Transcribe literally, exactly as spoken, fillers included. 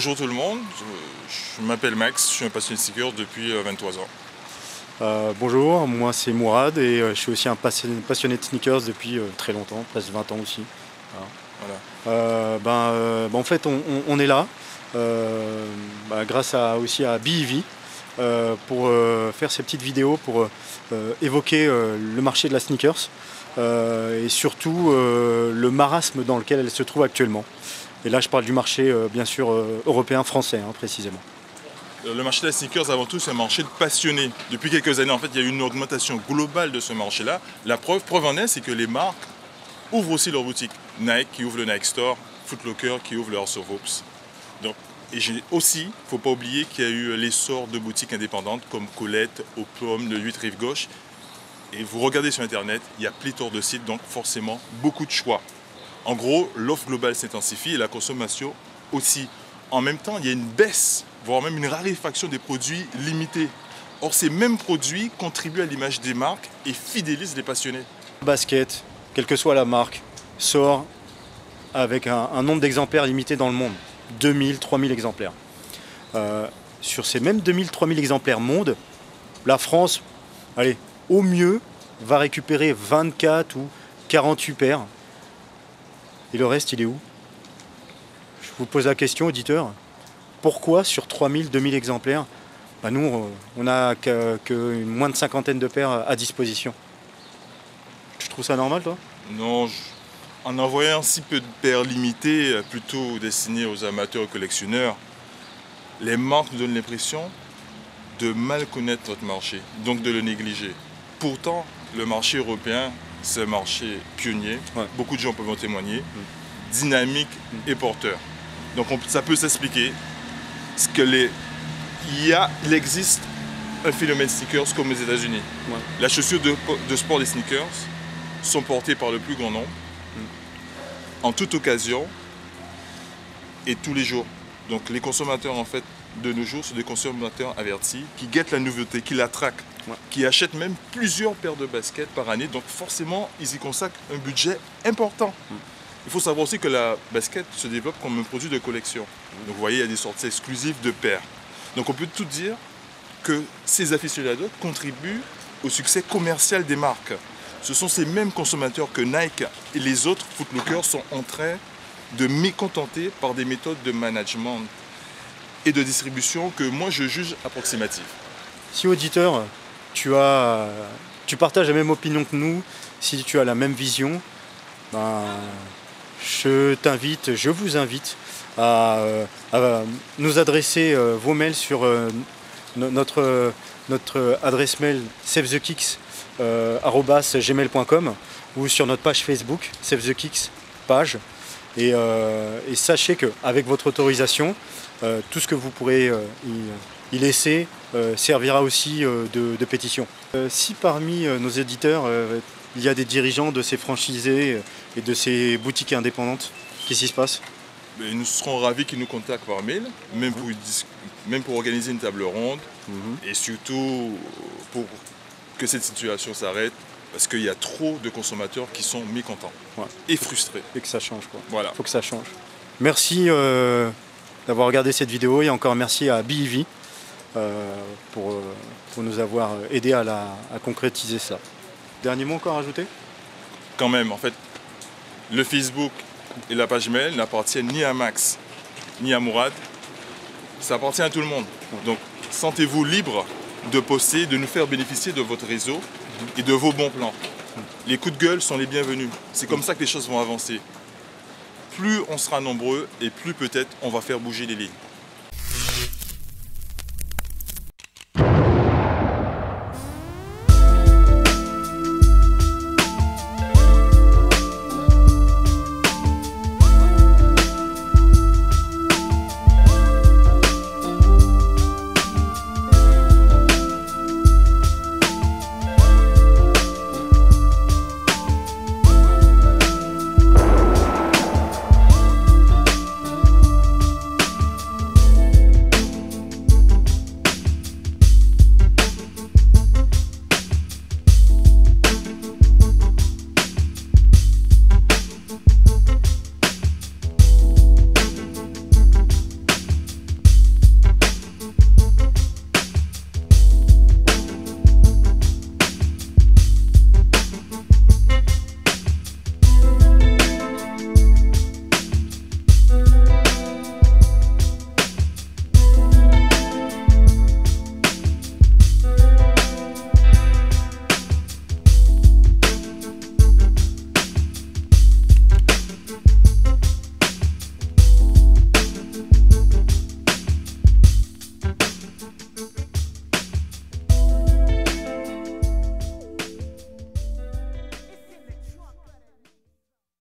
Bonjour tout le monde, je, je m'appelle Max, je suis un passionné de sneakers depuis vingt-trois ans. Euh, bonjour, moi c'est Mourad et euh, je suis aussi un passionné, passionné de sneakers depuis euh, très longtemps, presque vingt ans aussi. Voilà. Voilà. Euh, ben, euh, ben, en fait on, on, on est là euh, ben, grâce à, aussi à B E V euh, pour euh, faire ces petites vidéos pour euh, évoquer euh, le marché de la sneakers euh, et surtout euh, le marasme dans lequel elle se trouve actuellement. Et là je parle du marché euh, bien sûr euh, européen, français hein, précisément. Le marché des sneakers, avant tout, c'est un marché de passionnés. Depuis quelques années, en fait, il y a eu une augmentation globale de ce marché-là. La preuve, preuve en est, c'est que les marques ouvrent aussi leurs boutiques. Nike qui ouvre le Nike Store, Foot Locker qui ouvre le House of Hoops. Donc, et j'ai aussi, il ne faut pas oublier qu'il y a eu l'essor de boutiques indépendantes comme Colette, Opium, le huit Rive Gauche. Et vous regardez sur Internet, il y a pléthore de sites, donc forcément beaucoup de choix. En gros, l'offre globale s'intensifie et la consommation aussi. En même temps, il y a une baisse, voire même une raréfaction des produits limités. Or, ces mêmes produits contribuent à l'image des marques et fidélisent les passionnés. Le basket, quelle que soit la marque, sort avec un, un nombre d'exemplaires limité dans le monde. deux mille, trois mille exemplaires. Euh, sur ces mêmes deux mille, trois mille exemplaires monde, la France, allez, au mieux, va récupérer vingt-quatre ou quarante-huit paires. Et le reste, il est où? Je vous pose la question, auditeur. Pourquoi sur trois mille, deux mille exemplaires, bah nous, on n'a que, que une moins de cinquantaine de paires à disposition? Tu trouves ça normal, toi? Non, je... en envoyant si peu de paires limitées, plutôt destinées aux amateurs et collectionneurs, les marques nous donnent l'impression de mal connaître notre marché, donc de le négliger. Pourtant, le marché européen, c'est un marché pionnier, ouais. Beaucoup de gens peuvent en témoigner, mmh. dynamique mmh. et porteur. Donc on, ça peut s'expliquer. Ce que les, il, y a, il existe un phénomène sneakers comme aux États-Unis. Ouais. La chaussure de, de sport des sneakers sont portées par le plus grand nombre, mmh. en toute occasion et tous les jours. Donc les consommateurs en fait de nos jours sont des consommateurs avertis qui guettent la nouveauté, qui la traquent, ouais. qui achètent même plusieurs paires de baskets par année. Donc forcément, ils y consacrent un budget important. Mmh. Il faut savoir aussi que la basket se développe comme un produit de collection. Donc vous voyez, il y a des sorties exclusives de paires. Donc on peut tout dire que ces aficionados contribuent au succès commercial des marques. Ce sont ces mêmes consommateurs que Nike et les autres Foot Locker sont en train de mécontenter par des méthodes de management et de distribution que moi je juge approximatives. Si auditeur, tu, as, tu partages la même opinion que nous, si tu as la même vision, ben, je t'invite, je vous invite à, à nous adresser vos mails sur notre, notre adresse mail save the kicks arobase gmail point com ou sur notre page Facebook Save the Kicks page. Et, euh, et sachez qu'avec votre autorisation, euh, tout ce que vous pourrez euh, y, y laisser euh, servira aussi euh, de, de pétition. Euh, si parmi euh, nos éditeurs, euh, il y a des dirigeants de ces franchisés et de ces boutiques indépendantes, qu'est-ce qui se passe? Mais nous serons ravis qu'ils nous contactent par mail, même, mmh. pour, même pour organiser une table ronde, mmh. et surtout pour que cette situation s'arrête. Parce qu'il y a trop de consommateurs qui sont mécontents, ouais. et frustrés. Et que ça change, quoi. Voilà. Faut que ça change. Merci euh, d'avoir regardé cette vidéo et encore merci à B E V euh, pour, euh, pour nous avoir aidé à, la, à concrétiser ça. Dernier mot encore à ajouter? Quand même, en fait, le Facebook et la page mail n'appartiennent ni à Max, ni à Mourad. Ça appartient à tout le monde. Ouais. Donc, sentez-vous libre de poster, de nous faire bénéficier de votre réseau et de vos bons plans. Les coups de gueule sont les bienvenus. C'est comme ça que les choses vont avancer. Plus on sera nombreux et plus peut-être on va faire bouger les lignes.